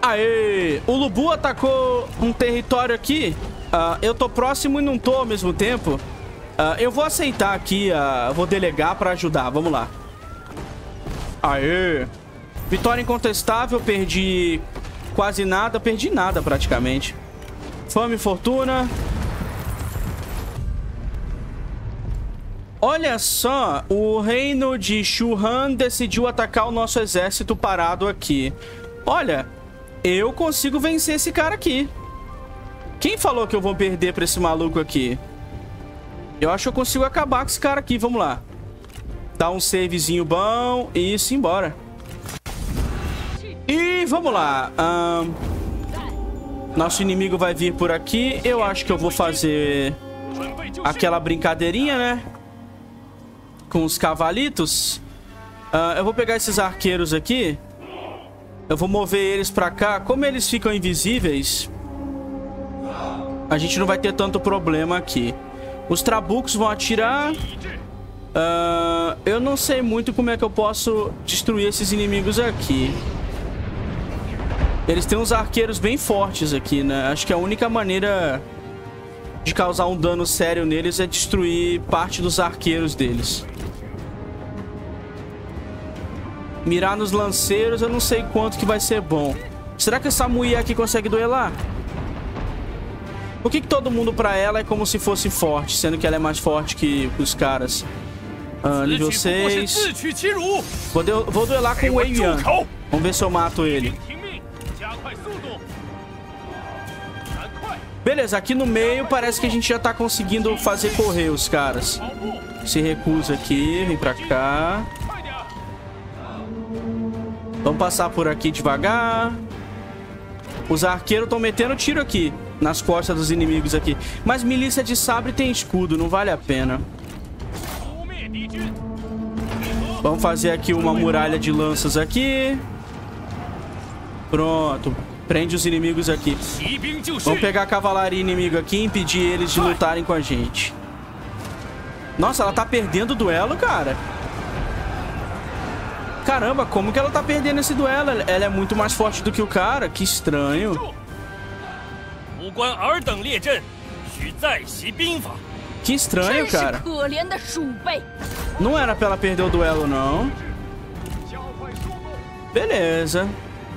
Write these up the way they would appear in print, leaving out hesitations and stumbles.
Aê! O Lubu atacou um território aqui. Eu tô próximo e não tô ao mesmo tempo. Eu vou aceitar aqui, vou delegar pra ajudar. Vamos lá. Aê! Vitória incontestável, perdi quase nada. Perdi nada praticamente. Fama e fortuna. Olha só, o reino de Shu-Han decidiu atacar o nosso exército parado aqui. Olha, eu consigo vencer esse cara aqui. Quem falou que eu vou perder pra esse maluco aqui? Eu acho que eu consigo acabar com esse cara aqui. Vamos lá. Dá um savezinho bom e isso, embora. E vamos lá. Nosso inimigo vai vir por aqui. Eu acho que eu vou fazer aquela brincadeirinha, né? Com os cavalitos. Eu vou pegar esses arqueiros aqui. Eu vou mover eles pra cá. Como eles ficam invisíveis, a gente não vai ter tanto problema aqui. Os trabucos vão atirar. Eu não sei muito como é que eu posso destruir esses inimigos aqui. Eles têm uns arqueiros bem fortes aqui, né? Acho que a única maneira de causar um dano sério neles é destruir parte dos arqueiros deles. Mirar nos lanceiros, eu não sei quanto que vai ser bom. Será que essa mulher aqui consegue duelar? Por que todo mundo pra ela é como se fosse forte, sendo que ela é mais forte que os caras? Nível 6. Vou duelar com o Wei Yan. Vamos ver se eu mato ele. Beleza, aqui no meio parece que a gente já tá conseguindo fazer correr os caras. Se recusa aqui, vem pra cá. Vamos passar por aqui devagar. Os arqueiros estão metendo tiro aqui nas costas dos inimigos aqui. Mas milícia de sabre tem escudo, não vale a pena. Vamos fazer aqui uma muralha de lanças aqui. Pronto. Prende os inimigos aqui. Vamos pegar a cavalaria inimigo aqui e impedir eles de lutarem com a gente. Nossa, ela tá perdendo o duelo, cara. Caramba, como que ela tá perdendo esse duelo? Ela é muito mais forte do que o cara. Que estranho. Que estranho, cara. Não era pra ela perder o duelo, não. Beleza.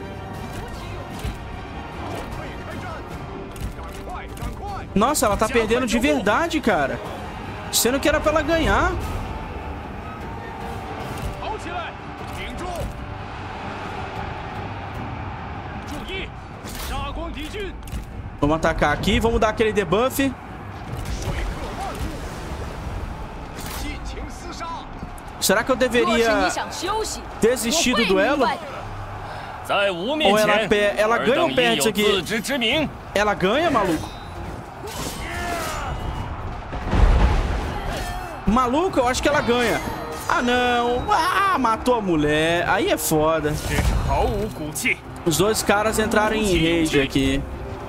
Nossa, ela tá perdendo de verdade, cara. Sendo que era pra ela ganhar. Vamos atacar aqui, vamos dar aquele debuff. Será que eu deveria desistir do duelo? Ou ela ganha ou perde isso aqui? Ela ganha, maluco? Maluco, eu acho que ela ganha. Ah, não. Matou a mulher. Aí é foda. Os dois caras entraram em rage aqui.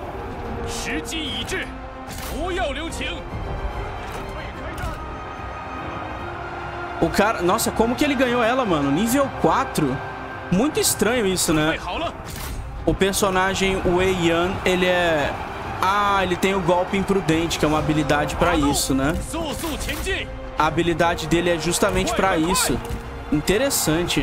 O cara... Nossa, como que ele ganhou ela, mano? Nível 4? Muito estranho isso, né? O personagem Wei Yan, ele é... ele tem o golpe imprudente, que é uma habilidade pra isso, né? A habilidade dele é justamente pra isso. Interessante.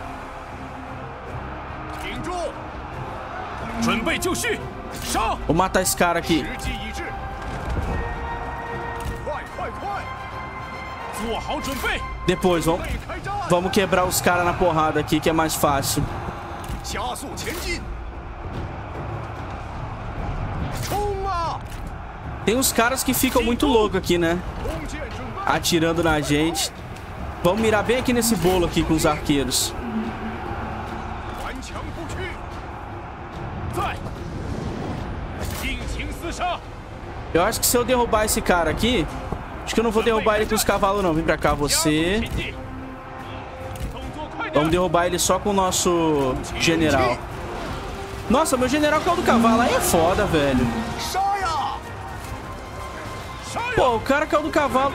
Vou matar esse cara aqui. Depois, vamos quebrar os caras na porrada aqui, que é mais fácil. Tem uns caras que ficam muito loucos aqui, né? Atirando na gente. Vamos mirar bem aqui nesse bolo aqui com os arqueiros. Eu acho que se eu derrubar esse cara aqui... Acho que eu não vou derrubar ele com os cavalos, não. Vem pra cá, você. Vamos derrubar ele só com o nosso general. Nossa, meu general caiu do cavalo. Aí é foda, velho. Pô, o cara caiu do cavalo.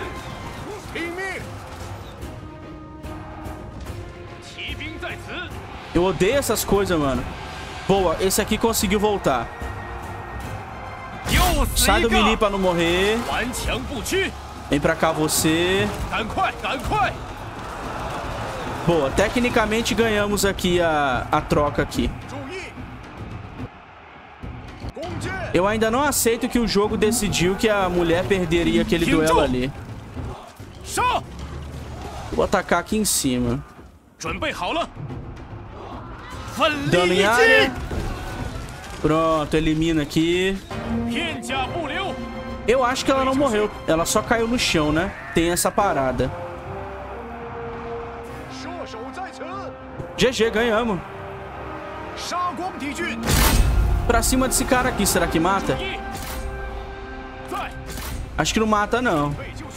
Eu odeio essas coisas, mano. Boa, esse aqui conseguiu voltar. Sai do melee pra não morrer. Vem pra cá você. Boa, tecnicamente ganhamos aqui a troca aqui. Eu ainda não aceito que o jogo decidiu que a mulher perderia aquele duelo ali. Vou atacar aqui em cima. Dano em área. Pronto, elimina aqui. Eu acho que ela não morreu. Ela só caiu no chão, né? Tem essa parada. GG, ganhamos. Pra cima desse cara aqui, será que mata? Acho que não mata, não.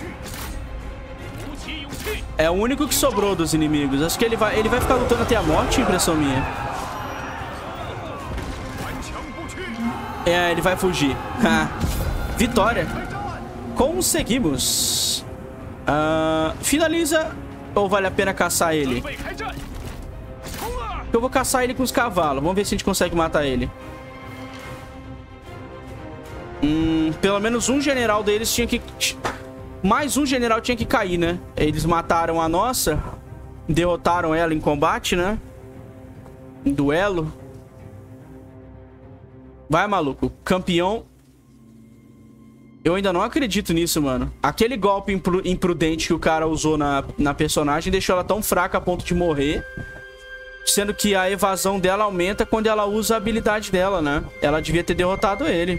É o único que sobrou dos inimigos. Acho que ele vai ficar lutando até a morte, impressão minha. É, ele vai fugir. Vitória. Conseguimos. Finaliza ou vale a pena caçar ele? Eu vou caçar ele com os cavalos. Vamos ver se a gente consegue matar ele. Pelo menos um general deles tinha que... Mais um general tinha que cair, né? Eles mataram a nossa. Derrotaram ela em combate, né? Em duelo. Vai, maluco. Campeão. Eu ainda não acredito nisso, mano. Aquele golpe imprudente que o cara usou na personagem deixou ela tão fraca a ponto de morrer. Sendo que a evasão dela aumenta quando ela usa a habilidade dela, né? Ela devia ter derrotado ele.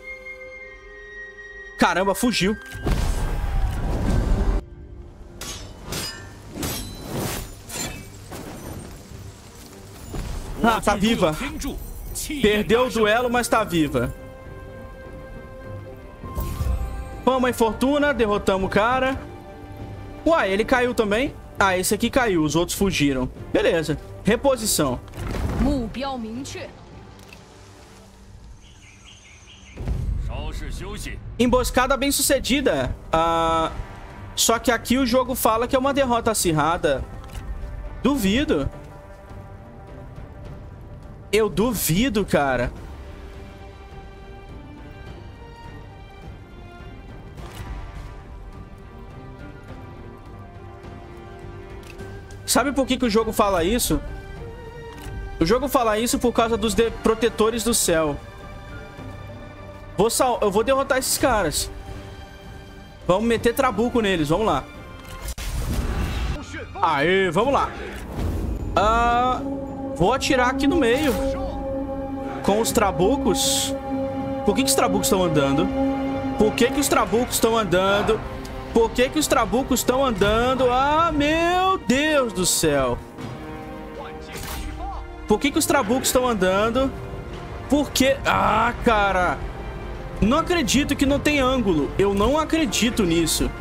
Caramba, fugiu. Tá viva. Perdeu o duelo, mas tá viva. Fama e fortuna, derrotamos o cara. Uai, ele caiu também? Ah, esse aqui caiu, os outros fugiram. Beleza, reposição. Emboscada bem sucedida. Só que aqui o jogo fala que é uma derrota acirrada. Duvido. Eu duvido, cara. Sabe por que o jogo fala isso? O jogo fala isso por causa dos protetores do céu. Eu vou derrotar esses caras. Vamos meter trabuco neles, vamos lá. Aê, vamos lá. Vou atirar aqui no meio. Com os trabucos. Por que os trabucos estão andando? Por que os trabucos estão andando? Por que os trabucos estão andando? Ah, meu Deus do céu. Por que os trabucos estão andando? Por que... Ah, cara. Não acredito que não tem ângulo. Eu não acredito nisso.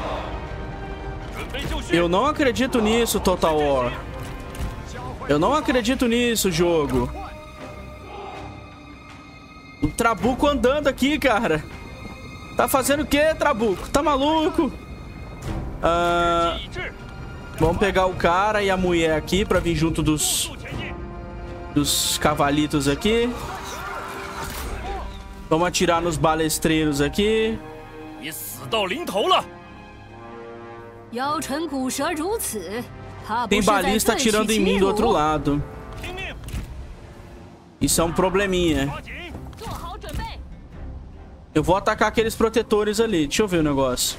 Eu não acredito nisso, Total War. Eu não acredito nisso, jogo. O Trabuco andando aqui, cara. Tá fazendo o quê, Trabuco? Tá maluco? Vamos pegar o cara e a mulher aqui pra vir junto dos cavalitos aqui. Vamos atirar nos balestreiros aqui. Tem balista atirando em mim do outro lado. Isso é um probleminha. Eu vou atacar aqueles protetores ali. Deixa eu ver o negócio.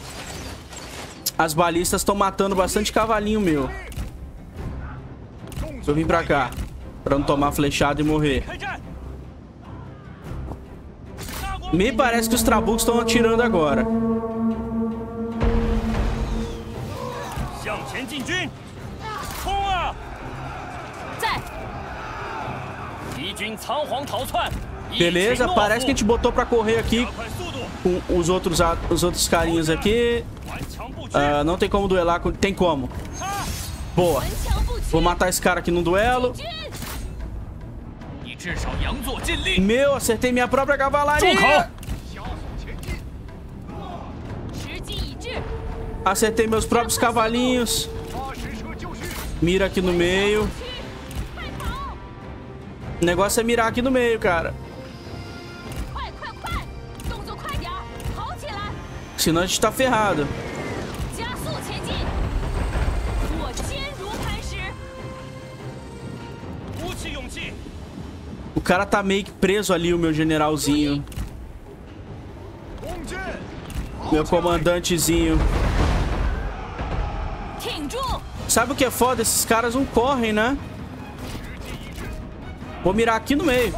As balistas estão matando bastante cavalinho meu. Deixa eu vir pra cá. Pra não tomar flechada e morrer. Me parece que os trabucos estão atirando agora. Beleza, parece que a gente botou pra correr aqui com os outros carinhas aqui. Não tem como duelar com... Tem como. Boa. Vou matar esse cara aqui no duelo. Meu, acertei minha própria cavalaria. Acertei meus próprios cavalinhos. Mira aqui no meio. O negócio é mirar aqui no meio, cara. Senão a gente tá ferrado. O cara tá meio que preso ali, o meu generalzinho. Meu comandantezinho. Sabe o que é foda? Esses caras não correm, né? Vou mirar aqui no meio.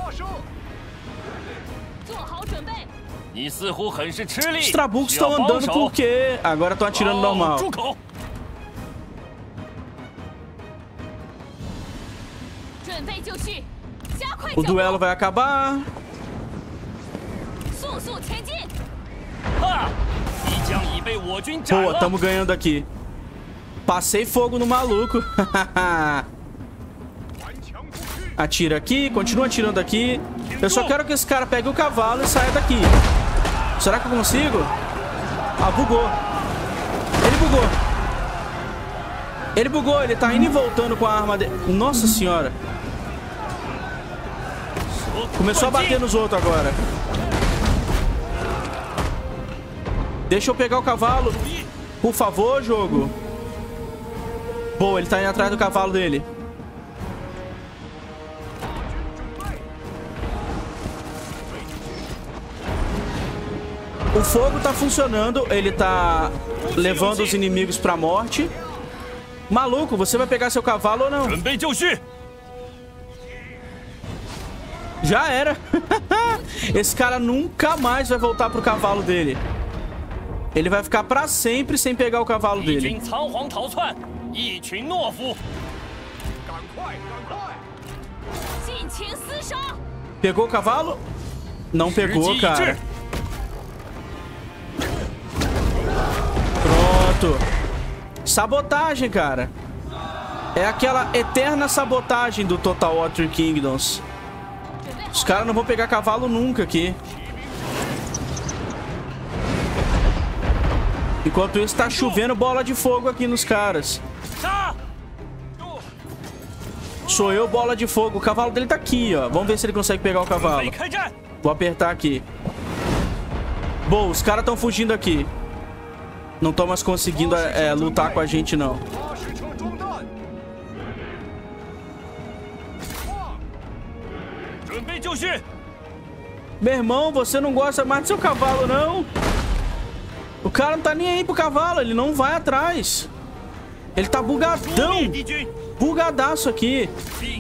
Os trabucos estão andando por quê? Agora estão atirando normal. O duelo vai acabar. Boa, estamos ganhando aqui. Passei fogo no maluco. Atira aqui, continua atirando aqui. Eu só quero que esse cara pegue o cavalo e saia daqui. Será que eu consigo? Ah, bugou. Ele bugou. Ele bugou, ele tá indo e voltando com a arma dele. Nossa senhora. Começou a bater nos outros agora. Deixa eu pegar o cavalo. Por favor, jogo. Boa, ele tá indo atrás do cavalo dele. O fogo tá funcionando. Ele tá levando os inimigos pra morte. Maluco, você vai pegar seu cavalo ou não? Já era. Esse cara nunca mais vai voltar pro cavalo dele. Ele vai ficar pra sempre sem pegar o cavalo dele. Pegou o cavalo? Não pegou, cara. Pronto. Sabotagem, cara. É aquela eterna sabotagem do Total War Three Kingdoms. Os caras não vão pegar cavalo nunca aqui. Enquanto isso, tá chovendo bola de fogo aqui nos caras. Sou eu, bola de fogo. O cavalo dele tá aqui, ó. Vamos ver se ele consegue pegar o cavalo. Vou apertar aqui. Boa, os caras estão fugindo aqui. Não estão mais conseguindo lutar com a gente, não. Meu irmão, você não gosta mais do seu cavalo, não? O cara não tá nem aí pro cavalo, ele não vai atrás. Ele tá bugadão. Bugadaço aqui.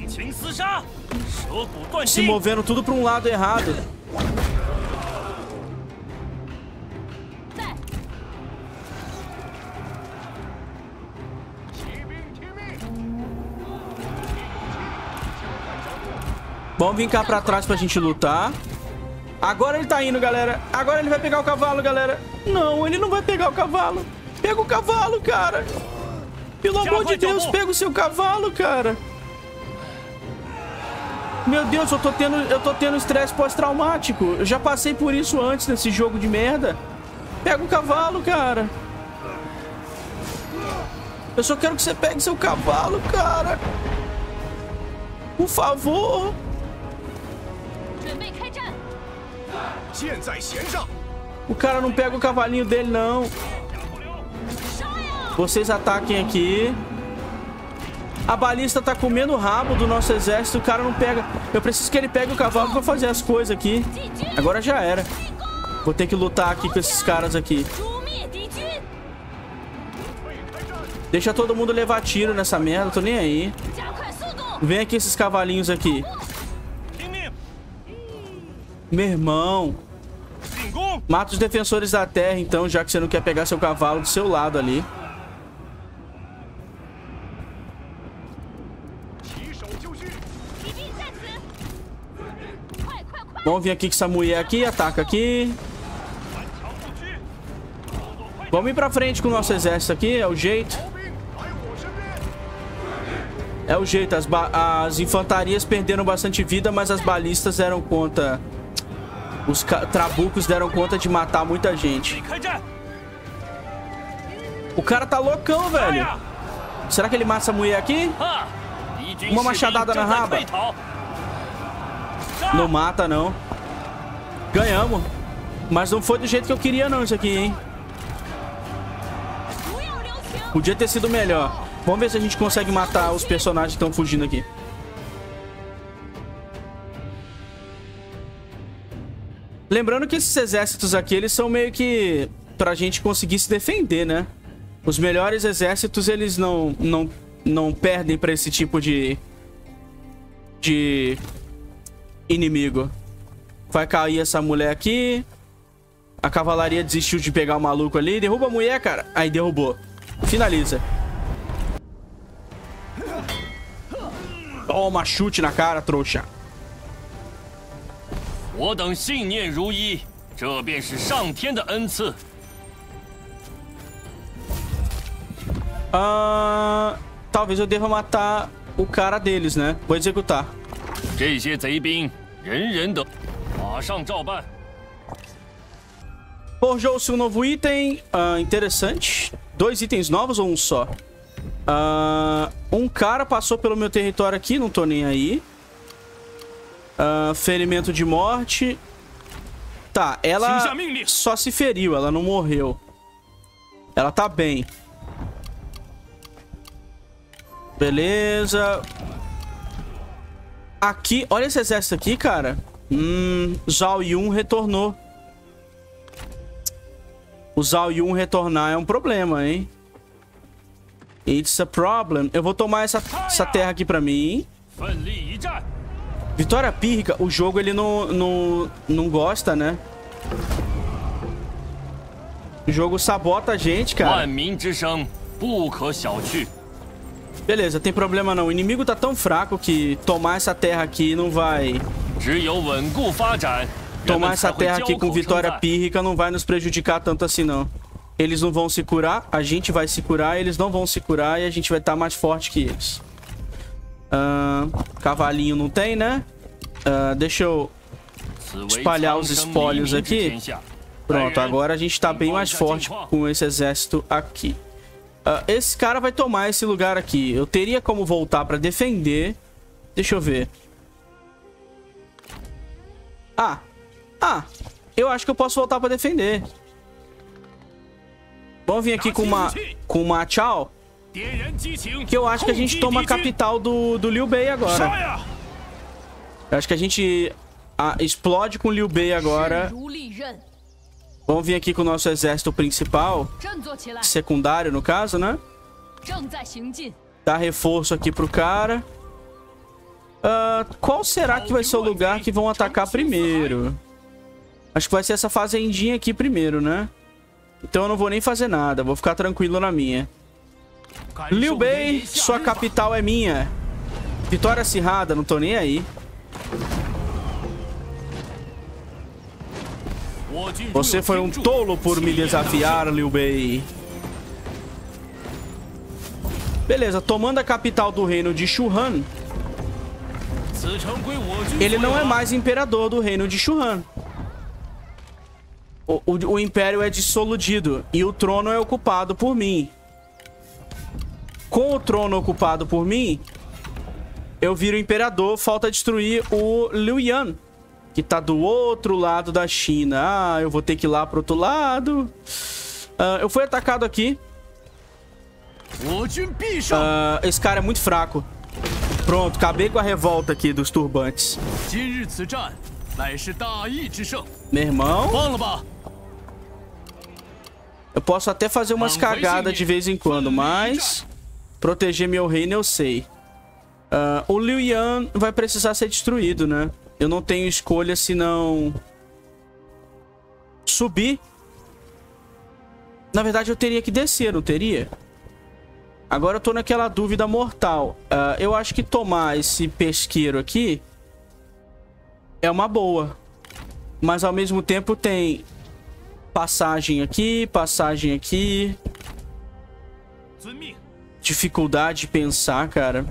Se movendo tudo pra um lado errado. Vamos vir cá pra trás pra gente lutar. Agora ele tá indo, galera. Agora ele vai pegar o cavalo, galera. Não, ele não vai pegar o cavalo. Pega o cavalo, cara. Pelo amor de Deus, pega o seu cavalo, cara. Meu Deus, eu tô tendo estresse pós-traumático. Eu já passei por isso antes nesse jogo de merda. Pega o cavalo, cara. Eu só quero que você pegue seu cavalo, cara. Por favor. O cara não pega o cavalinho dele, não. Vocês ataquem aqui. A balista tá comendo o rabo do nosso exército. O cara não pega. Eu preciso que ele pegue o cavalo pra fazer as coisas aqui. Agora já era. Vou ter que lutar aqui com esses caras aqui. Deixa todo mundo levar tiro nessa merda. Tô nem aí. Vem aqui esses cavalinhos aqui. Meu irmão. Mata os defensores da terra, então, já que você não quer pegar seu cavalo do seu lado ali. Vamos vir aqui com essa mulher aqui. Ataca aqui. Vamos ir pra frente com o nosso exército aqui. É o jeito. É o jeito. As infantarias perderam bastante vida, mas as balistas deram conta. Os trabucos deram conta de matar muita gente. O cara tá loucão, velho. Será que ele mata essa mulher aqui? Uma machadada na raba. Não mata, não. Ganhamos. Mas não foi do jeito que eu queria, não, isso aqui, hein? Podia ter sido melhor. Vamos ver se a gente consegue matar os personagens que estão fugindo aqui. Lembrando que esses exércitos aqui, eles são meio que pra gente conseguir se defender, né? Os melhores exércitos, eles não perdem pra esse tipo de inimigo. Vai cair essa mulher aqui. A cavalaria desistiu de pegar o maluco ali. Derruba a mulher, cara. Aí derrubou. Finaliza. Toma chute na cara, trouxa. Talvez eu deva matar o cara deles, né? Vou executar. Forjou-se um novo item. Interessante. 2 itens novos ou um só? Um cara passou pelo meu território aqui. Não tô nem aí. Ferimento de morte. Tá, ela só se feriu. Ela não morreu. Ela tá bem. Beleza. Aqui, olha esse exército aqui, cara. Zhao Yun retornou. O Zhao Yun retornar é um problema, hein? It's a problem. Eu vou tomar essa terra aqui pra mim. Vitória pírrica. O jogo, ele não gosta, né? O jogo sabota a gente, cara. Beleza, tem problema não. O inimigo tá tão fraco que tomar essa terra aqui não vai... Tomar essa terra aqui com vitória pírrica não vai nos prejudicar tanto assim, não. Eles não vão se curar, a gente vai se curar, eles não vão se curar e a gente vai estar mais forte que eles. Cavalinho não tem, né? Deixa eu espalhar os espólios aqui. Pronto, agora a gente tá bem mais forte com esse exército aqui. Esse cara vai tomar esse lugar aqui. Eu teria como voltar pra defender. Deixa eu ver. Eu acho que eu posso voltar pra defender. Vamos vir aqui com uma tchau. Que eu acho que a gente toma a capital do Liu Bei agora. Eu acho que a gente explode com o Liu Bei agora. Vamos vir aqui com o nosso exército principal. Secundário, no caso, né? Dá reforço aqui pro cara. Qual será que vai ser o lugar que vão atacar primeiro? Acho que vai ser essa fazendinha aqui primeiro, né? Então eu não vou nem fazer nada. Vou ficar tranquilo na minha. Liu Bei, sua capital é minha. Vitória acirrada, não tô nem aí. Você foi um tolo por me desafiar, Liu Bei. Beleza, tomando a capital do reino de Shu-Han. Ele não é mais imperador do reino de Shu-Han. O império é dissoluído e o trono é ocupado por mim. Com o trono ocupado por mim, eu viro imperador. Falta destruir o Liu Yan, que tá do outro lado da China. Eu vou ter que ir lá pro outro lado. Eu fui atacado aqui. Esse cara é muito fraco. Pronto, acabei com a revolta aqui dos turbantes. Meu irmão, eu posso até fazer umas cagadas de vez em quando, mas proteger meu reino eu sei. O Liu Yan vai precisar ser destruído, né? Eu não tenho escolha senão subir. Na verdade, eu teria que descer, não teria? Agora eu tô naquela dúvida mortal. Eu acho que tomar esse pesqueiro aqui é uma boa. Mas ao mesmo tempo tem passagem aqui, passagem aqui. Dificuldade de pensar, cara.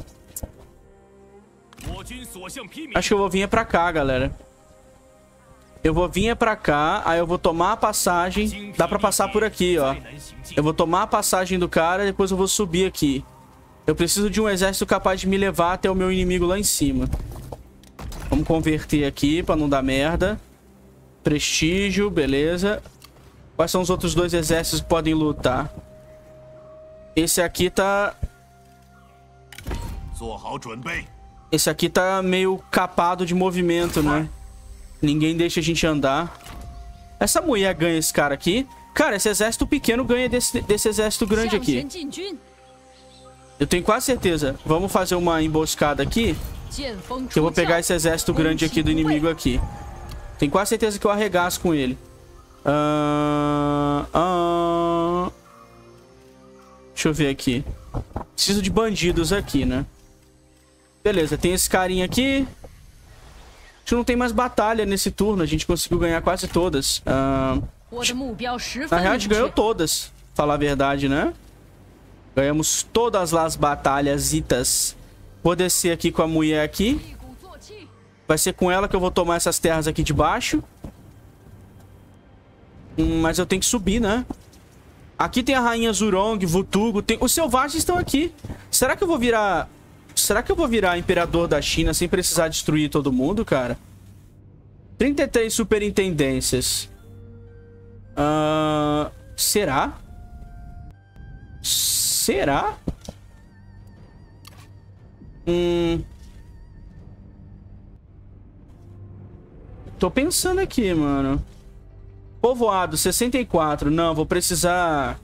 Acho que eu vou vir pra cá, galera. Eu vou vir pra cá, aí eu vou tomar a passagem. Dá pra passar por aqui, ó. Eu vou tomar a passagem do cara e depois eu vou subir aqui. Eu preciso de um exército capaz de me levar até o meu inimigo lá em cima. Vamos converter aqui pra não dar merda. Prestígio, beleza. Quais são os outros 2 exércitos que podem lutar? Esse aqui tá... Esse aqui tá meio capado de movimento, né? Ninguém deixa a gente andar. Essa mulher ganha esse cara aqui. Cara, esse exército pequeno ganha desse exército grande aqui. Eu tenho quase certeza. Vamos fazer uma emboscada aqui. Que eu vou pegar esse exército grande aqui do inimigo aqui. Tenho quase certeza que eu arregaço com ele. Deixa eu ver aqui. Preciso de bandidos aqui, né? Beleza, tem esse carinha aqui. A gente não tem mais batalha nesse turno. A gente conseguiu ganhar quase todas. Na real, a gente ganhou todas. Falar a verdade, né? Ganhamos todas as batalhas. Vou descer aqui com a mulher aqui. Vai ser com ela que eu vou tomar essas terras aqui de baixo. Mas eu tenho que subir, né? Aqui tem a rainha Zurong, Vutugo. Os selvagens estão aqui. Será que eu vou virar... Será que eu vou virar imperador da China sem precisar destruir todo mundo, cara? 33 superintendências. Será? Será? Tô pensando aqui, mano. Povoado, 64. Não, vou precisar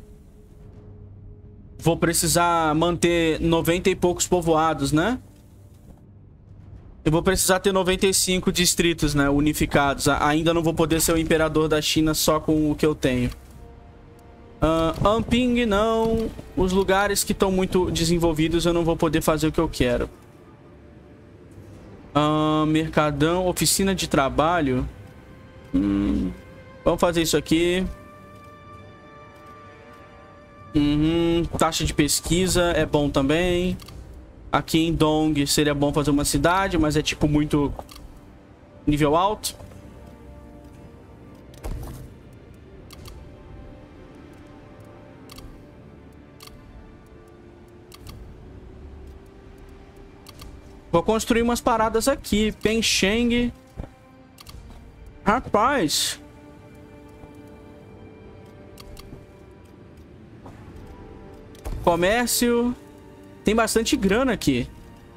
manter 90 e poucos povoados, né? Eu vou precisar ter 95 distritos, né? Unificados. Ainda não vou poder ser o imperador da China só com o que eu tenho. Amping, não. Os lugares que estão muito desenvolvidos eu não vou poder fazer o que eu quero. Mercadão, oficina de trabalho. Vamos fazer isso aqui. Taxa de pesquisa é bom também. Aqui em Dong seria bom fazer uma cidade, mas é tipo muito nível alto. Vou construir umas paradas aqui. Pensheng. Rapaz. Comércio. Tem bastante grana aqui.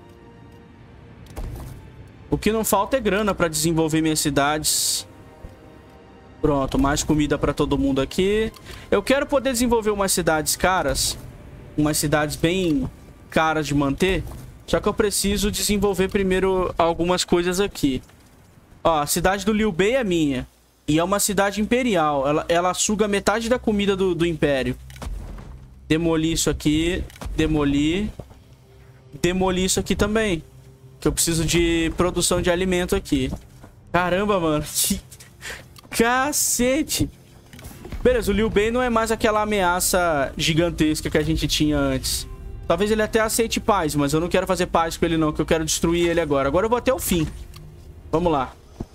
O que não falta é grana para desenvolver minhas cidades. Pronto, mais comida para todo mundo aqui. Eu quero poder desenvolver umas cidades caras. Umas cidades bem caras de manter. Só que eu preciso desenvolver primeiro algumas coisas aqui. Ó, a cidade do Liu Bei é minha. E é uma cidade imperial. Ela suga metade da comida do império. Demolir isso aqui. Demolir. Demolir isso aqui também. Que eu preciso de produção de alimento aqui. Caramba, mano. Que... Cacete. Beleza, o Liu Bei não é mais aquela ameaça gigantesca que a gente tinha antes. Talvez ele até aceite paz, mas eu não quero fazer paz com ele não, que eu quero destruir ele agora. Agora eu vou até o fim. Vamos lá.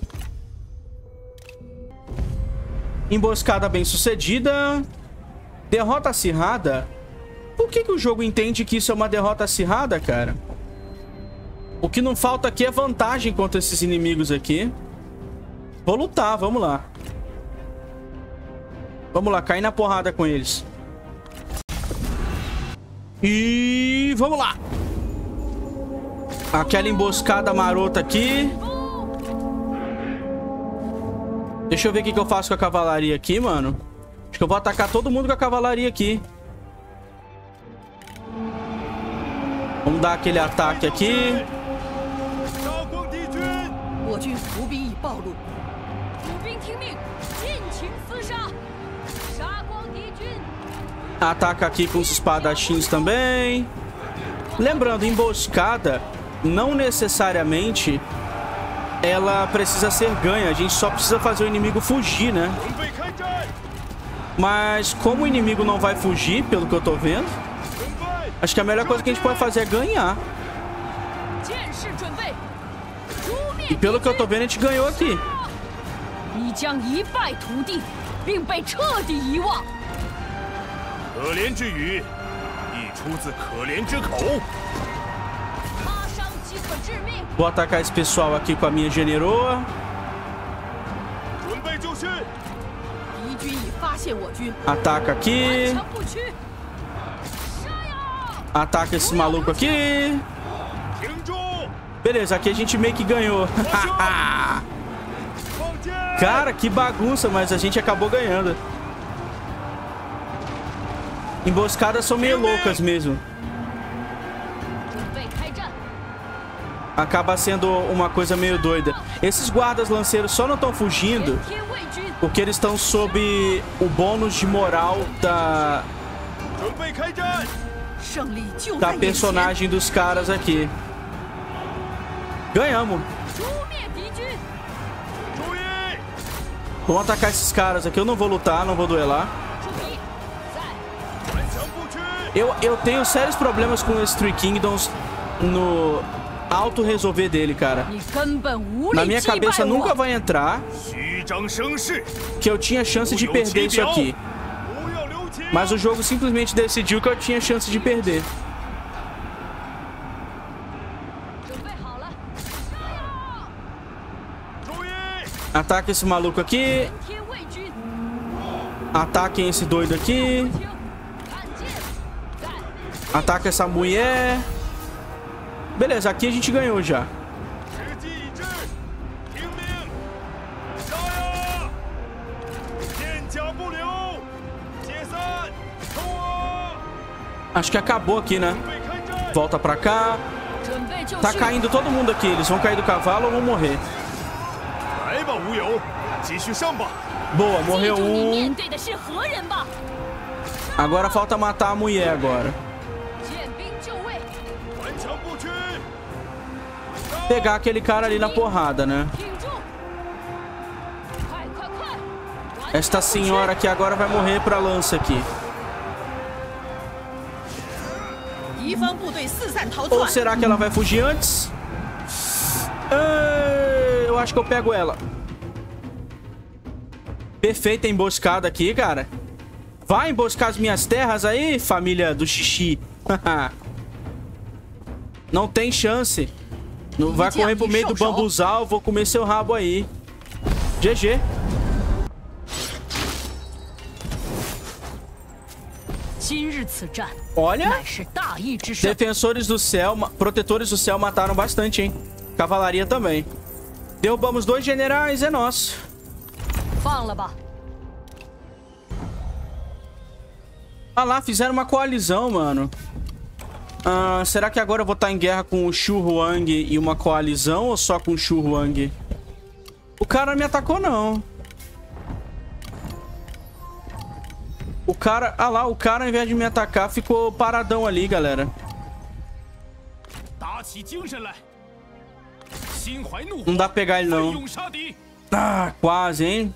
Emboscada bem sucedida. Derrota acirrada. Por que o jogo entende que isso é uma derrota acirrada, cara? O que não falta aqui é vantagem contra esses inimigos aqui. Vou lutar, vamos lá. Vamos lá, cair na porrada com eles. E vamos lá. Aquela emboscada marota aqui. Deixa eu ver o que eu faço com a cavalaria aqui, mano. Acho que eu vou atacar todo mundo com a cavalaria aqui. Vamos dar aquele ataque aqui. Ataca aqui com os espadachins também. Lembrando, emboscada não necessariamente ela precisa ser ganha. A gente só precisa fazer o inimigo fugir, né? Mas como o inimigo não vai fugir, pelo que eu tô vendo, acho que a melhor coisa que a gente pode fazer é ganhar. E pelo que eu tô vendo, a gente ganhou aqui. Vou atacar esse pessoal aqui com a minha generoa. Ataca aqui. Ataca esse maluco aqui. Beleza, aqui a gente meio que ganhou. Cara, que bagunça, mas a gente acabou ganhando. Emboscadas são meio loucas mesmo. Acaba sendo uma coisa meio doida. Esses guardas lanceiros só não estão fugindo porque eles estão sob o bônus de moral da personagem dos caras aqui. Ganhamos. Vamos atacar esses caras aqui. Eu não vou lutar, não vou duelar. Eu tenho sérios problemas com esse Three Kingdoms no auto-resolver dele, cara. Na minha cabeça nunca vai entrar que eu tinha chance de perder isso aqui. Mas o jogo simplesmente decidiu que eu tinha chance de perder. Ataca esse maluco aqui. Ataquem esse doido aqui. Ataca essa mulher. Beleza, aqui a gente ganhou já. Acho que acabou aqui, né? Volta pra cá. Tá caindo todo mundo aqui. Eles vão cair do cavalo ou vão morrer. Boa, morreu um. Agora falta matar a mulher agora. Pegar aquele cara ali na porrada, né? Esta senhora aqui agora vai morrer pra lança aqui. Ou será que ela vai fugir antes? Eu acho que eu pego ela. Perfeita emboscada aqui, cara. Vai emboscar as minhas terras aí, família do xixi. Não tem chance. Não vai correr pro meio do bambuzal. Vou comer seu rabo aí. GG. Olha, defensores do céu, protetores do céu mataram bastante, hein? Cavalaria também. Derrubamos 2 generais, é nosso. Ah lá, fizeram uma coalizão, mano. Será que agora eu vou estar em guerra com o Xu Huang e uma coalizão ou só com o Xu Huang? O cara não me atacou, não. O cara... Ah lá, o cara, ao invés de me atacar, ficou paradão ali, galera. Não dá pra pegar ele, não. Ah, quase, hein?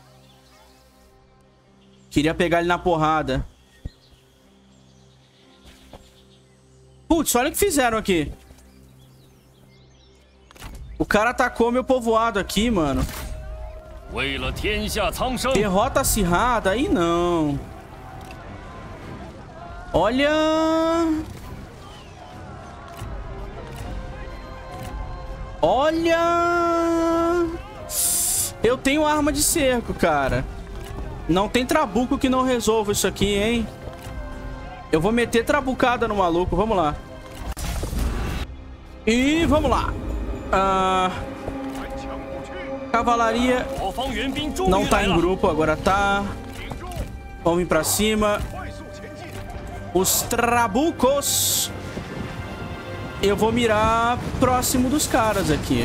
Queria pegar ele na porrada. Putz, olha o que fizeram aqui. O cara atacou meu povoado aqui, mano. Derrota acirrada? Aí não. Olha... Olha... Eu tenho arma de cerco, cara. Não tem trabuco que não resolva isso aqui, hein? Eu vou meter trabucada no maluco. Vamos lá. E vamos lá. Cavalaria não tá em grupo, agora tá. Vamos vir pra cima. Os trabucos. Eu vou mirar próximo dos caras aqui.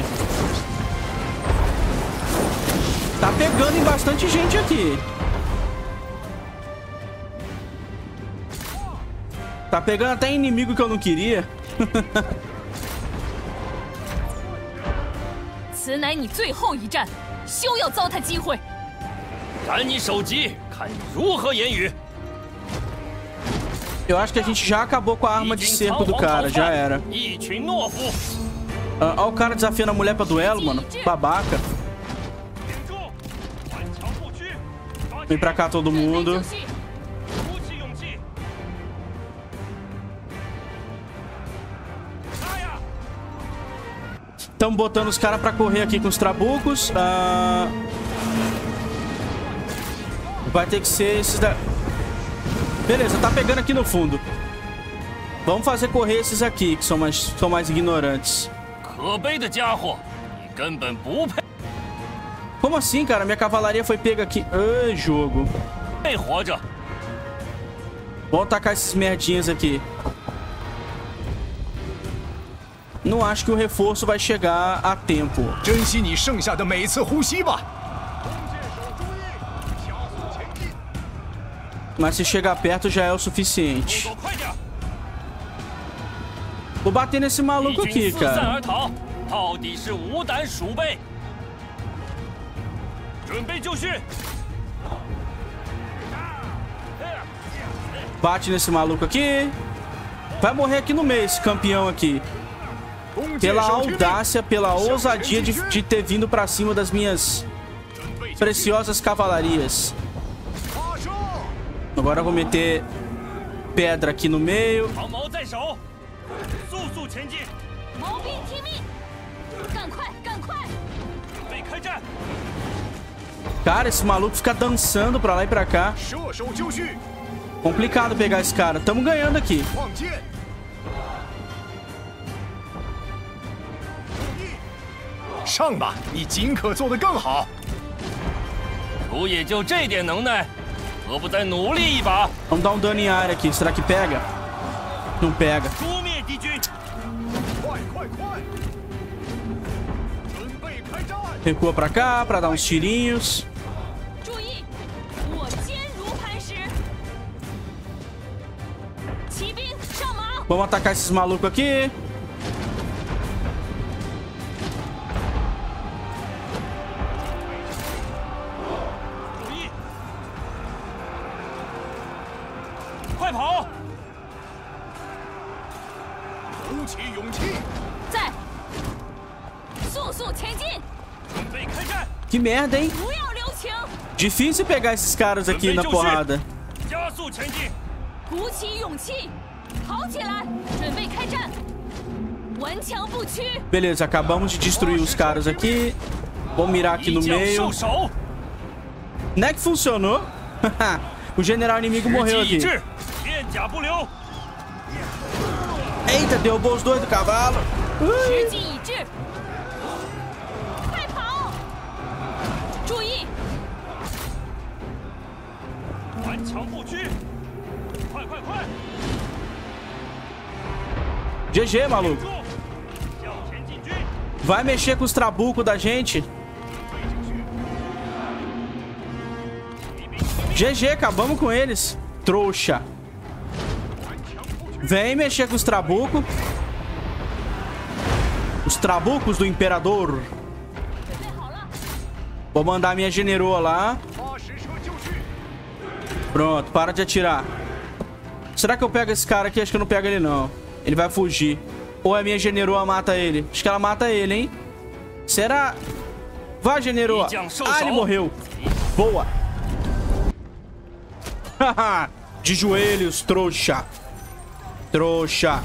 Tá pegando em bastante gente aqui. Tá pegando até inimigo que eu não queria. Eu acho que a gente já acabou com a arma de cerco do cara, já era. Ó, o cara desafiando a mulher pra duelo, mano. Babaca. Vem pra cá todo mundo. Estamos botando os caras pra correr aqui com os trabucos. Vai ter que ser esses da... Beleza, tá pegando aqui no fundo. Vamos fazer correr esses aqui, que são mais ignorantes. Como assim, cara? Minha cavalaria foi pega aqui. Ai, jogo. Vamos tacar esses merdinhas aqui. Não acho que o reforço vai chegar a tempo. Mas se chegar perto já é o suficiente. Vou bater nesse maluco aqui, cara. Bate nesse maluco aqui. Vai morrer aqui no meio esse campeão aqui. Pela audácia, pela ousadia de ter vindo pra cima das minhas preciosas cavalarias. Agora eu vou meter pedra aqui no meio. Cara, esse maluco fica dançando pra lá e pra cá. Complicado pegar esse cara. Tamo ganhando aqui. Vamos dar um dano em área aqui. Será que pega? Não pega. Recua pra cá pra dar uns tirinhos. Vamos atacar esses malucos aqui. Que merda, hein? Difícil pegar esses caras aqui na porrada. Beleza, acabamos de destruir os caras aqui. Vou mirar aqui no meio. Não é que funcionou? O general inimigo morreu aqui. Eita, derrubou os dois do cavalo. GG, maluco. Vai mexer com os trabucos da gente. GG, acabamos com eles. Trouxa. Vem mexer com os trabucos. Os trabucos do imperador. Vou mandar minha generoa lá. Pronto, para de atirar. Será que eu pego esse cara aqui? Acho que eu não pego ele, não. Ele vai fugir. Ou a minha generoa mata ele? Acho que ela mata ele, hein? Será? Vai, generoa. Ah, ele morreu. Boa. Haha. De joelhos, trouxa. Trouxa.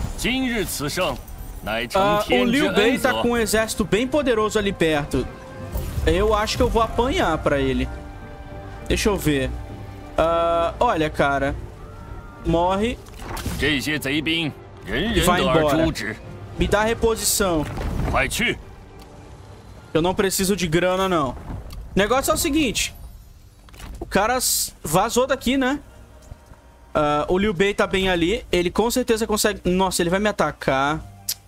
O Liu Bei tá com um exército bem poderoso ali perto. Eu acho que eu vou apanhar pra ele. Deixa eu ver. Olha, cara. Morre. E vai embora. Me dá reposição. Eu não preciso de grana, não. O negócio é o seguinte. O cara vazou daqui, né? O Liu Bei tá bem ali. Ele com certeza consegue... Nossa, ele vai me atacar.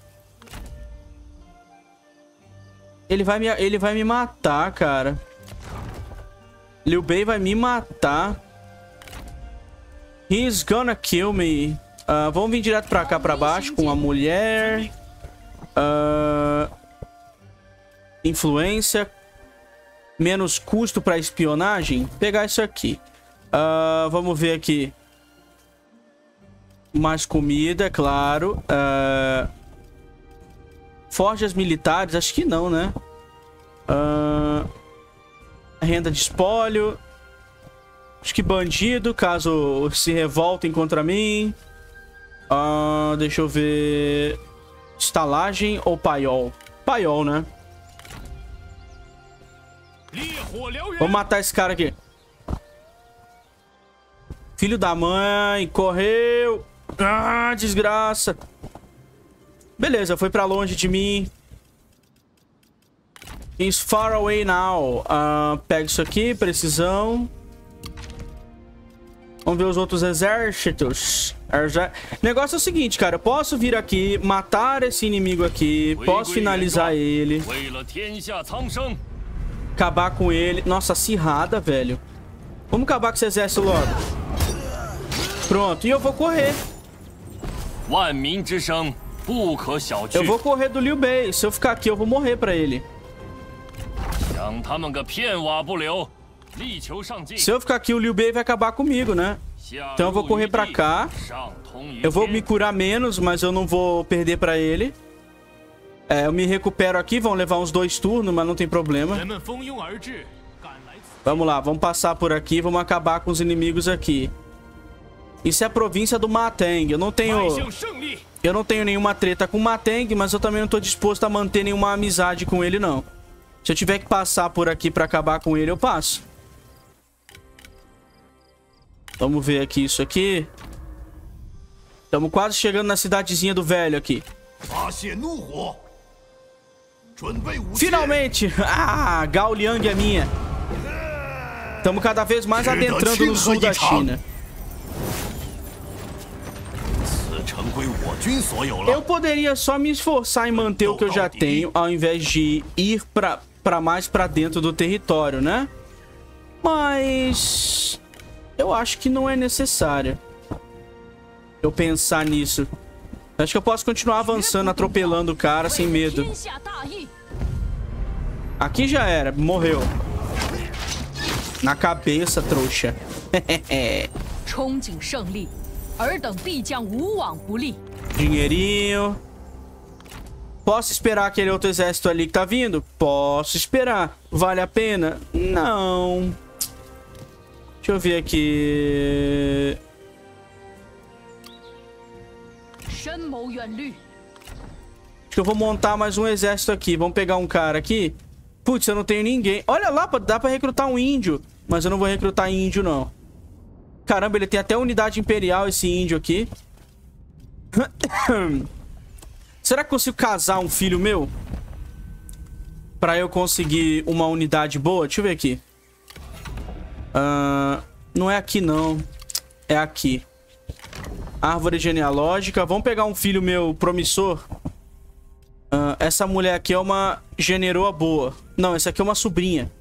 Ele vai me matar, cara. Liu Bei vai me matar. He's gonna kill me. Vamos vir direto pra cá, pra baixo, com a mulher. Influência. Menos custo pra espionagem. Pegar isso aqui. Vamos ver aqui. Mais comida, claro. Forjas militares, acho que não, né? Renda de espólio. Acho que bandido, caso se revoltem contra mim. Deixa eu ver. Estalagem ou paiol? paiol, né? Vamos matar esse cara aqui. Filho da mãe, correu. Ah, desgraça. Beleza, foi pra longe de mim. He's far away now. Pega isso aqui, precisão. Vamos ver os outros exércitos. O negócio é o seguinte, cara. Eu posso vir aqui, matar esse inimigo aqui. Posso finalizar ele. Acabar com ele. Nossa, acirrada, velho. Vamos acabar com esse exército logo. Pronto, e eu vou correr. Eu vou correr do Liu Bei. Se eu ficar aqui, eu vou morrer pra ele. Se eu ficar aqui, o Liu Bei vai acabar comigo, né? Então eu vou correr pra cá. Eu vou me curar menos, mas eu não vou perder pra ele. Eu me recupero aqui. Vão levar uns 2 turnos, mas não tem problema. Vamos lá, vamos passar por aqui. Vamos acabar com os inimigos aqui. Isso é a província do Ma Teng. Eu não tenho nenhuma treta com o Ma Teng, mas eu também não tô disposto a manter nenhuma amizade com ele, não. Se eu tiver que passar por aqui pra acabar com ele, eu passo. Vamos ver aqui isso aqui. Estamos quase chegando na cidadezinha do velho aqui. Finalmente! Ah, Gao Liang é minha. Estamos cada vez mais adentrando no sul da China. Eu poderia só me esforçar em manter o que eu já tenho, ao invés de ir mais pra dentro do território, né? Mas eu acho que não é necessário eu pensar nisso. Acho que eu posso continuar avançando, atropelando o cara sem medo. Aqui já era, morreu. Na cabeça, trouxa. Dinheirinho. Posso esperar aquele outro exército ali que tá vindo? Posso esperar. Vale a pena? Não. Deixa eu ver aqui. Acho que eu vou montar mais um exército aqui. Vamos pegar um cara aqui. Putz, eu não tenho ninguém. Olha lá, dá pra recrutar um índio. Mas eu não vou recrutar índio, não. Caramba, ele tem até unidade imperial, esse índio aqui. Será que eu consigo casar um filho meu? Pra eu conseguir uma unidade boa? Deixa eu ver aqui. Não é aqui, não. É aqui. Árvore genealógica. Vamos pegar um filho meu promissor. Essa mulher aqui é uma generoa boa. Não, essa aqui é uma sobrinha.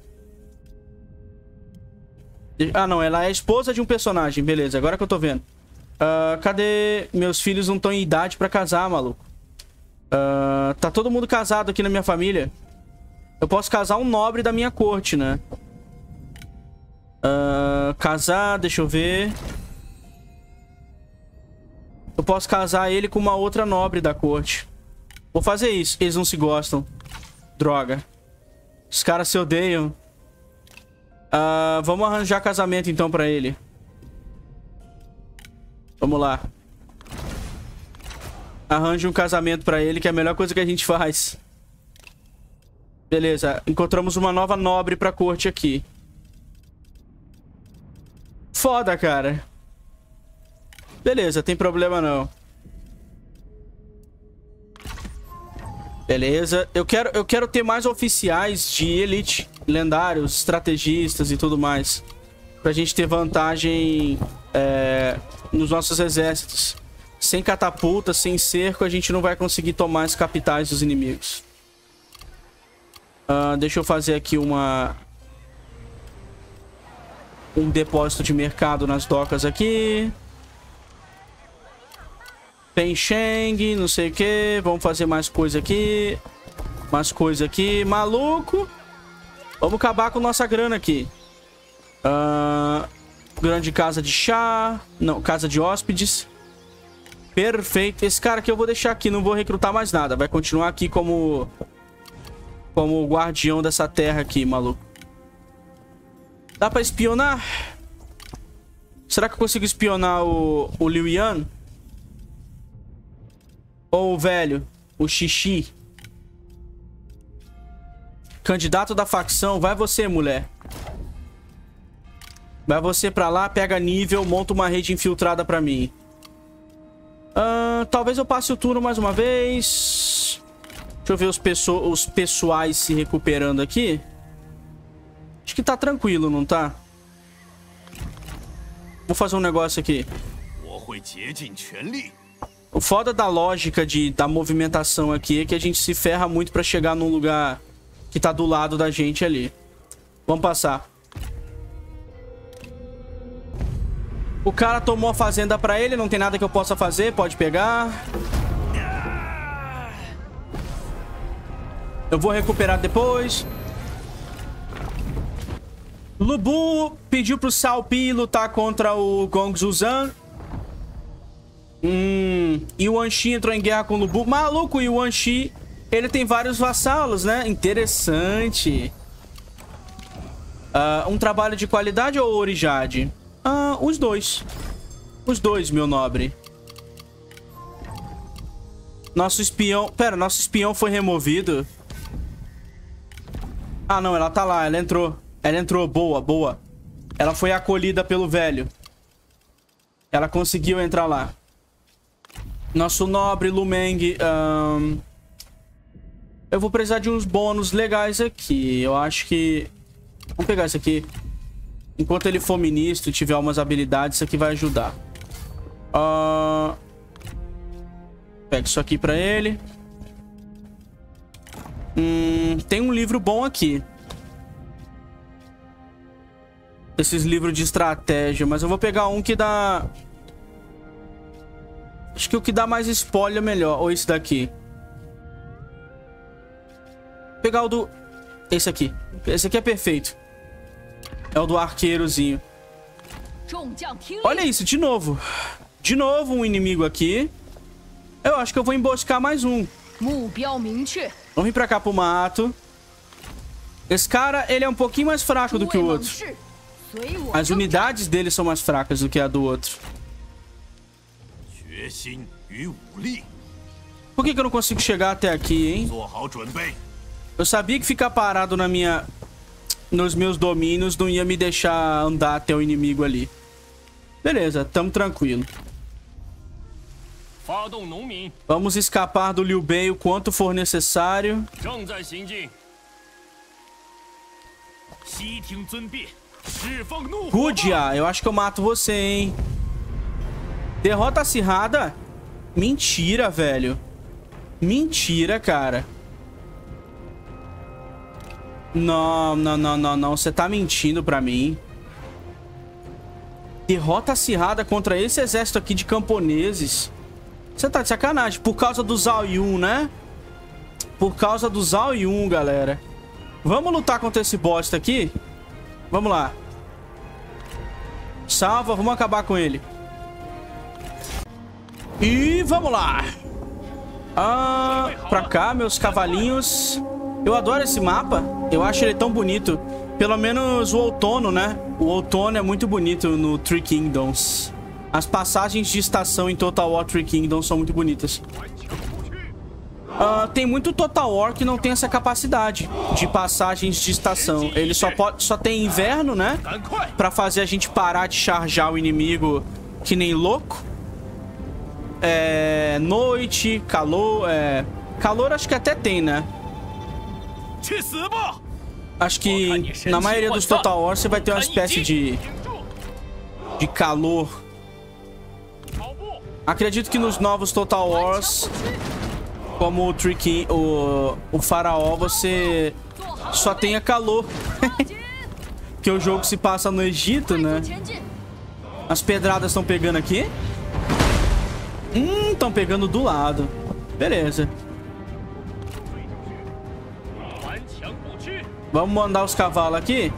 Ah, não. Ela é a esposa de um personagem. Beleza, agora que eu tô vendo. Cadê? Meus filhos não estão em idade pra casar, maluco. Tá todo mundo casado aqui na minha família. Eu posso casar um nobre da minha corte, né? Casar, deixa eu ver. Eu posso casar ele com uma outra nobre da corte. Vou fazer isso. Eles não se gostam. Droga. Os caras se odeiam. Vamos arranjar casamento então pra ele. Vamos lá. Arranje um casamento pra ele, que é a melhor coisa que a gente faz. Beleza. Encontramos uma nova nobre pra corte aqui. Foda, cara. Beleza, tem problema não. Beleza. Eu quero ter mais oficiais de elite, lendários, estrategistas e tudo mais. Pra gente ter vantagem nos nossos exércitos. Sem catapulta, sem cerco, a gente não vai conseguir tomar as capitais dos inimigos. Deixa eu fazer aqui um depósito de mercado nas docas aqui. Pensheng, não sei o que. Vamos fazer mais coisa aqui. Mais coisa aqui. Maluco. Vamos acabar com nossa grana aqui. Grande casa de chá. Não, casa de hóspedes. Perfeito. Esse cara aqui eu vou deixar aqui. Não vou recrutar mais nada. Vai continuar aqui como guardião dessa terra aqui, maluco. Dá pra espionar? Será que eu consigo espionar o Liu Yan? Ou o velho? O Xixi? Candidato da facção. Vai você, mulher. Vai você pra lá, pega nível, monta uma rede infiltrada pra mim. Talvez eu passe o turno mais uma vez. Deixa eu ver os pessoais se recuperando aqui. Acho que tá tranquilo, não tá? Vou fazer um negócio aqui. O foda da lógica da movimentação aqui é que a gente se ferra muito pra chegar num lugar que tá do lado da gente ali. Vamos passar. O cara tomou a fazenda pra ele, não tem nada que eu possa fazer, pode pegar. Eu vou recuperar depois. Lu Bu pediu pro Cao Pi lutar contra o Gong Zuzan. E o Wan Shi entrou em guerra com o Lu Bu. Maluco, e o Wan Shi, ele tem vários vassalos, né? Interessante. Um trabalho de qualidade ou Orijade? Os dois. Os dois, meu nobre. Nosso espião... Pera, nosso espião foi removido. Ah, não, ela tá lá, ela entrou. Ela entrou, boa, boa. Ela foi acolhida pelo velho. Ela conseguiu entrar lá. Nosso nobre Lu Meng. Eu vou precisar de uns bônus legais aqui. Eu acho que... Vamos pegar isso aqui. Enquanto ele for ministro e tiver algumas habilidades, isso aqui vai ajudar. Pega isso aqui pra ele. Tem um livro bom aqui. Esses livros de estratégia. Mas eu vou pegar um que dá... Acho que o que dá mais spoiler é melhor. Ou esse daqui. Vou pegar o do... Esse aqui. Esse aqui é perfeito. É o do arqueirozinho. Olha isso, de novo. De novo um inimigo aqui. Eu acho que eu vou emboscar mais um. Vamos vir pra cá pro mato. Esse cara, ele é um pouquinho mais fraco do que o outro. As unidades dele são mais fracas do que a do outro. Por que eu não consigo chegar até aqui, hein? Eu sabia que ficar parado nos meus domínios não ia me deixar andar até o inimigo ali. Beleza, tamo tranquilo. Vamos escapar do Liu Bei o quanto for necessário. Gudia, eu acho que eu mato você, hein? Derrota acirrada? Mentira, velho. Mentira, cara. Não, não, não, não, não. Você tá mentindo pra mim. Derrota acirrada contra esse exército aqui de camponeses. Você tá de sacanagem. Por causa do Zhao Yun, né? Por causa do Zhao Yun, galera. Vamos lutar contra esse bosta aqui? Vamos lá. Salva, vamos acabar com ele. E vamos lá. Pra cá, meus cavalinhos. Eu adoro esse mapa. Eu acho ele tão bonito. Pelo menos o outono, né? O outono é muito bonito no Three Kingdoms. As passagens de estação em Total War Three Kingdoms são muito bonitas. Tem muito Total War que não tem essa capacidade de passagens de estação. Ele só tem inverno, né? Pra fazer a gente parar de charjar o inimigo que nem louco. Noite, calor. Calor acho que até tem, né? Acho que na maioria dos Total War você vai ter uma espécie de calor. Acredito que nos novos Total Wars, como o Faraó, você só tenha calor. Que o jogo se passa no Egito, né? As pedradas estão pegando aqui. Estão pegando do lado. Beleza. Vamos mandar os cavalos aqui.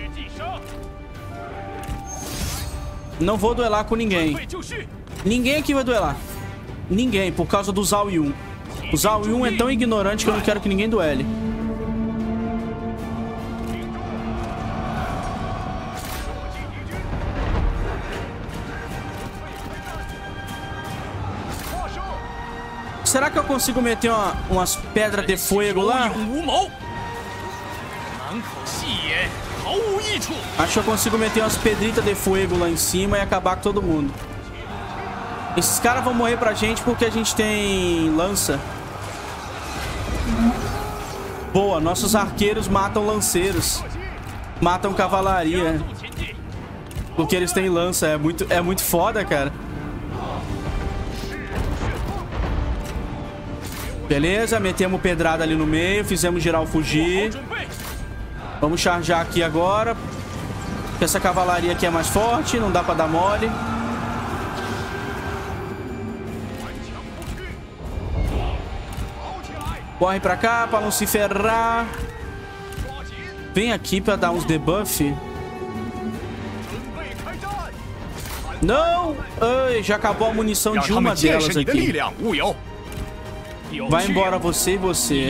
Não vou duelar com ninguém. Ninguém aqui vai duelar. Ninguém, por causa do Zhao Yun. O Zhao Yun é tão ignorante que eu não quero que ninguém duele. Será que eu consigo meter umas pedras de fogo lá? Acho que eu consigo meter umas pedritas de fogo lá em cima e acabar com todo mundo. Esses caras vão morrer pra gente porque a gente tem lança. Boa, nossos arqueiros matam lanceiros. Matam cavalaria. Porque eles têm lança. É muito foda, cara. Beleza, metemos pedrada ali no meio. Fizemos geral fugir. Vamos charjar aqui agora. Porque essa cavalaria aqui é mais forte. Não dá pra dar mole. Corre pra cá pra não se ferrar. Vem aqui pra dar uns debuff. Não! Ai, já acabou a munição de uma delas aqui. Vai embora você e você.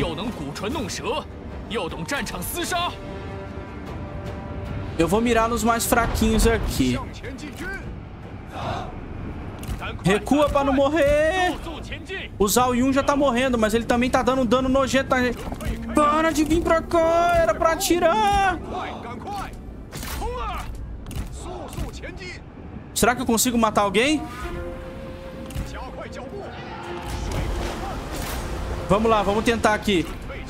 Eu vou mirar nos mais fraquinhos aqui. Recua pra não morrer. O Zhao Yun já tá morrendo, mas ele também tá dando um dano nojento. Para de vir pra cá, era pra atirar. Será que eu consigo matar alguém? Vamos lá, vamos tentar aqui.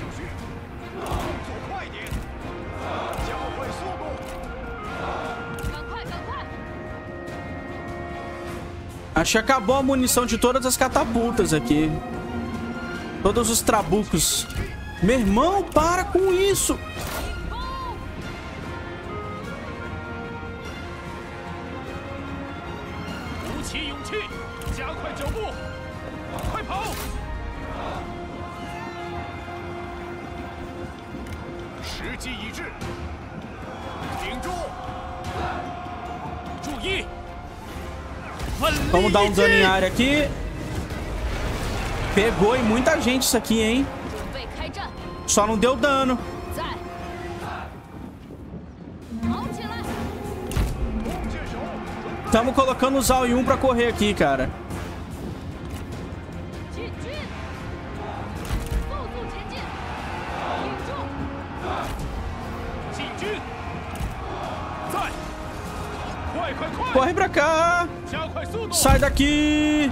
Acho que acabou a munição de todas as catapultas aqui. Todos os trabucos. Meu irmão, para com isso. Vamos dar um dano em área aqui. Pegou em muita gente isso aqui, hein? Só não deu dano. Estamos colocando o Zhao Yun pra correr aqui, cara. Corre pra cá. Sai daqui.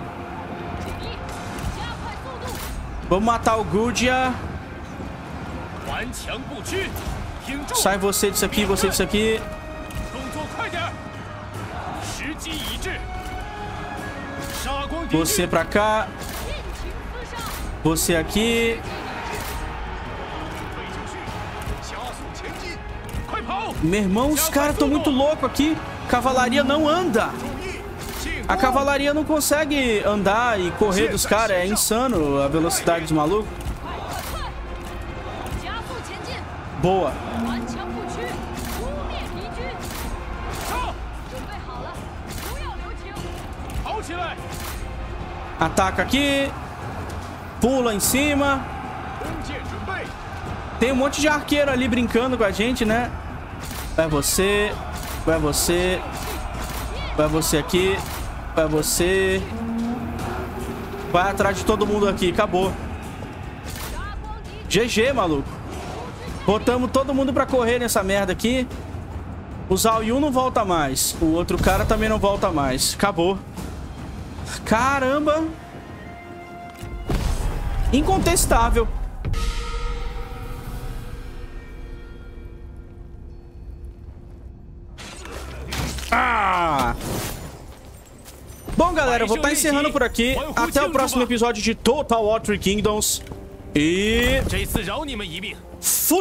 Vamos matar o Gudia. Sai você disso aqui, você disso aqui. Você pra cá. Você aqui. Meu irmão, os caras estão muito loucos aqui. Cavalaria não anda. A cavalaria não consegue andar e correr dos caras. É insano a velocidade dos malucos. Boa. Ataca aqui. Pula em cima. Tem um monte de arqueiro ali brincando com a gente, né? Vai você. Vai você. Vai você aqui. Vai você. Vai atrás de todo mundo aqui. Acabou. GG, maluco. Botamos todo mundo pra correr nessa merda aqui. O Zhao Yun não volta mais. O outro cara também não volta mais. Acabou. Caramba. Incontestável. Ah! Bom, galera, eu vou estar encerrando por aqui. Até o próximo episódio de Total War 3 Kingdoms. E... fui!